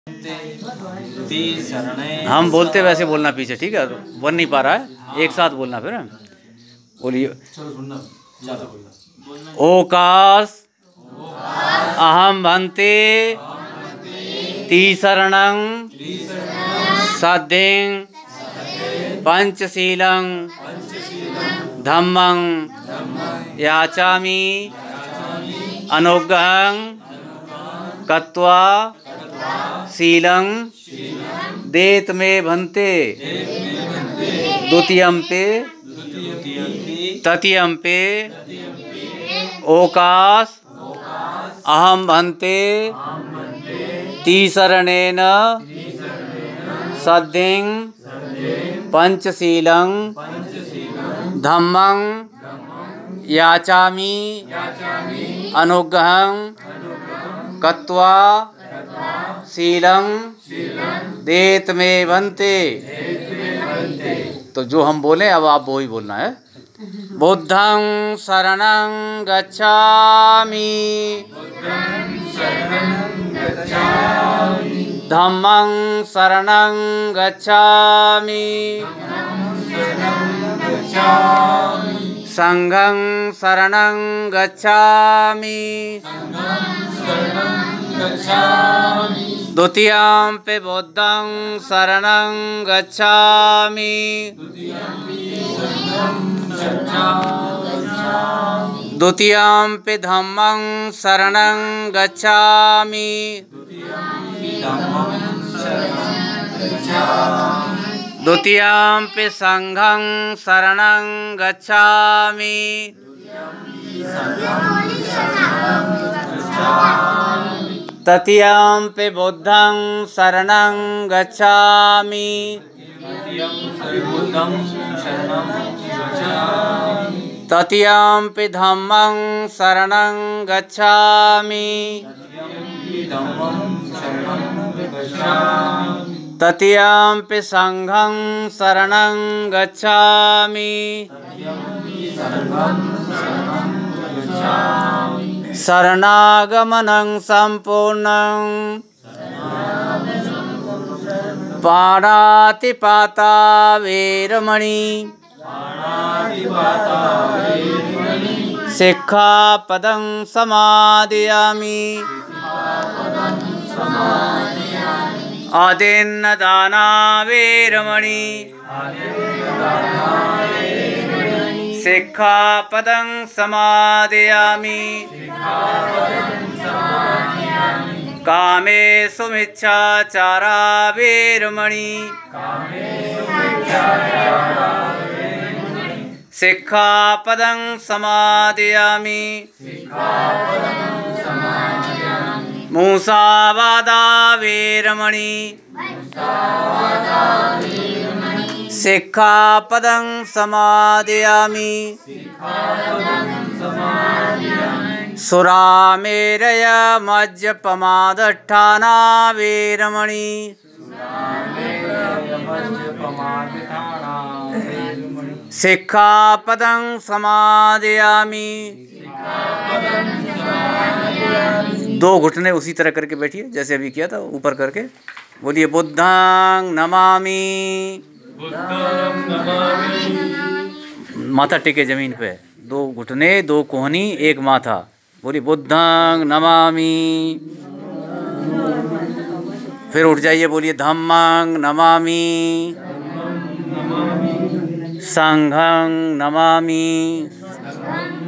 हम बोलते वैसे बोलना पीछे, ठीक है? बन नहीं पा रहा है, एक साथ बोलना फिर। बोलिए। ओकाश अहम भन्ते तीसरणं सद्धिं पंचशीलं धम्मं याचामि अनुग्रहं कृत्वा शीलं देत मे भन्ते द्वितीयम्पि तृतीयम्पि ओकाश अहम भन्ते तीसरणेन सद्धिं पंचशीलं धम्मं याचामि अनुग्रहं कृत्वा शीलं देत मे भन्ते। तो जो हम बोले अब आप वो ही बोलना है। बुद्धं शरणं गच्छामि धम्मं शरणं गच्छामि संघं शरणं गच्छामि द्वितीयम्पि बुद्धं शरणं गच्छामि द्वितीयम्पि धम्मं शरणं गच्छामि द्वितीयम्पि संघं शरणं गच्छामि तृतीयम्पि बुद्धं शरणं गच्छामि तृतीयम्पि धम्मं शरणं गच्छामि तृतीयम्पि संघं शरणं गच्छामि शरणागमनं सम्पूर्णं पाणातिपाता वेरमणि सिक्खापदं समादयामि आदिन्नदाना वेरमणि सिक्खापदं समादयामि कामेषु मिच्छाचारा वेरमणि सिक्खापदं समादयामि मूसावादा वेरमणि सिक्खापदं समादयामि सुरामेरय मज्जपमादट्ठाना वेरमणि सिक्खापदं समादयामि। दो घुटने उसी तरह करके बैठिए जैसे अभी किया था, ऊपर करके बोलिए बुद्धं नमामि। माथा टेके जमीन पे, दो घुटने, दो कोहनी, एक माथा। बोलिए बुद्धं नमामि। फिर उठ जाइए, बोलिए धम्मं नमामि संघं नमामि